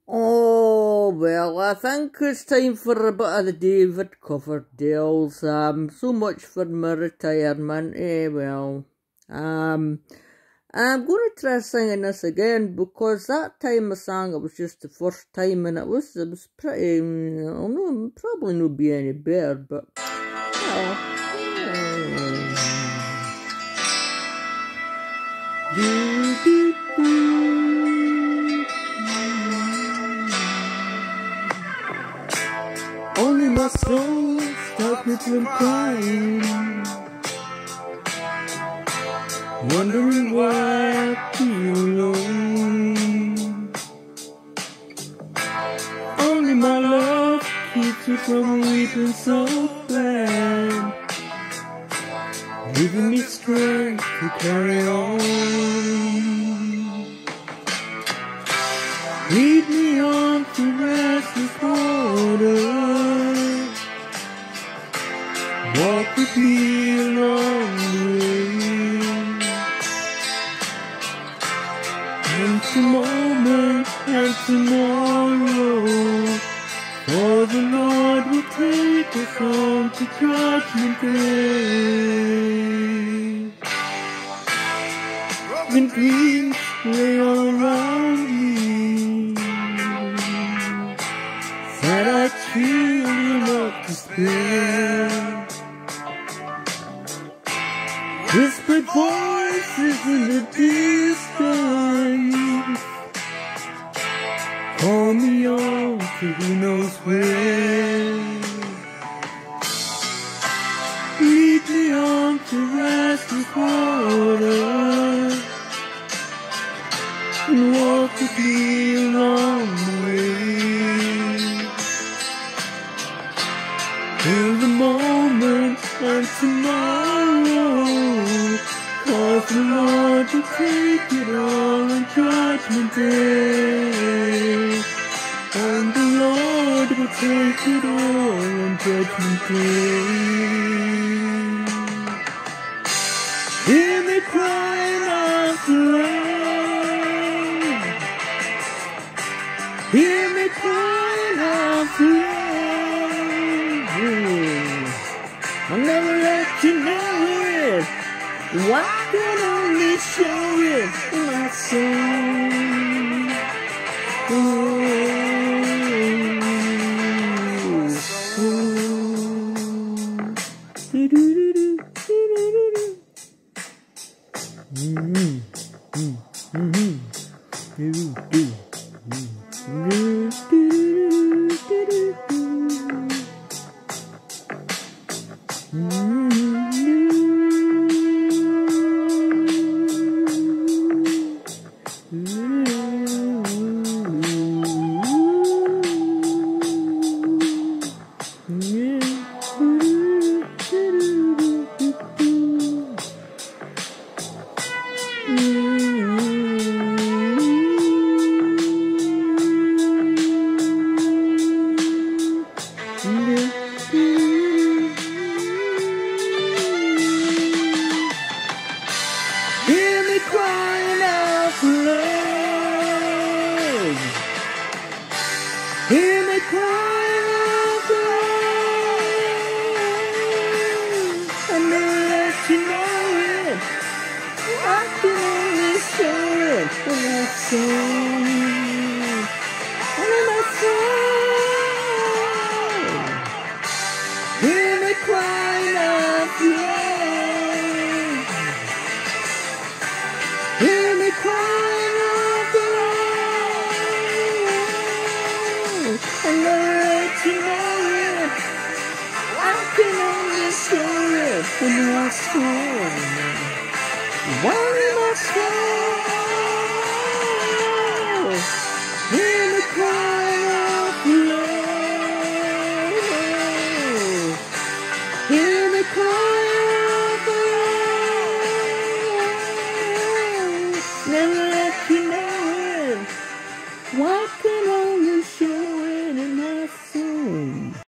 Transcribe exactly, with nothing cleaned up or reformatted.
Oh, well, I think it's time for a bit of the David Coverdale's. Um, so much for my retirement. Eh, well, um, I'm going to try singing this again because that time I sang it was just the first time and it was, it was pretty, I don't know, probably not be any better, but, well, do, do, do. Only my soul stopped me from crying, wondering why I feel alone. Only my love keeps me from weeping so bad, giving me strength to carry on. Lead me on to restless water, walk with me along the way. And tomorrow and tomorrow, for the Lord will take us on to Judgment Day. When dreams lay all around me, sad-eyed children of despair, whispered voices in the distance call me on to who knows where. Lead me on to restless water and walk with me along the way, till the moment and tomorrow, 'cause the Lord will take it all on Judgment Day. And the Lord will take it all on Judgment Day. Hear me crying out for love, hear me crying out for love. I'll never let you know it, I can only show it in my soul. Oh, oh. Do, do, do, do, do, do, do. Mm-hmm. Mm-hmm. Do, do. Mm-hmm. Do, do, do, do, do. Mm-hmm. Hear me crying out for love, hear me crying out for love. I never let you know it, I can only show it in my soul, in my soul. Hear me crying out for love, hear me crying out for love. I never let you know it, I can only show it in my soul, one in my soul.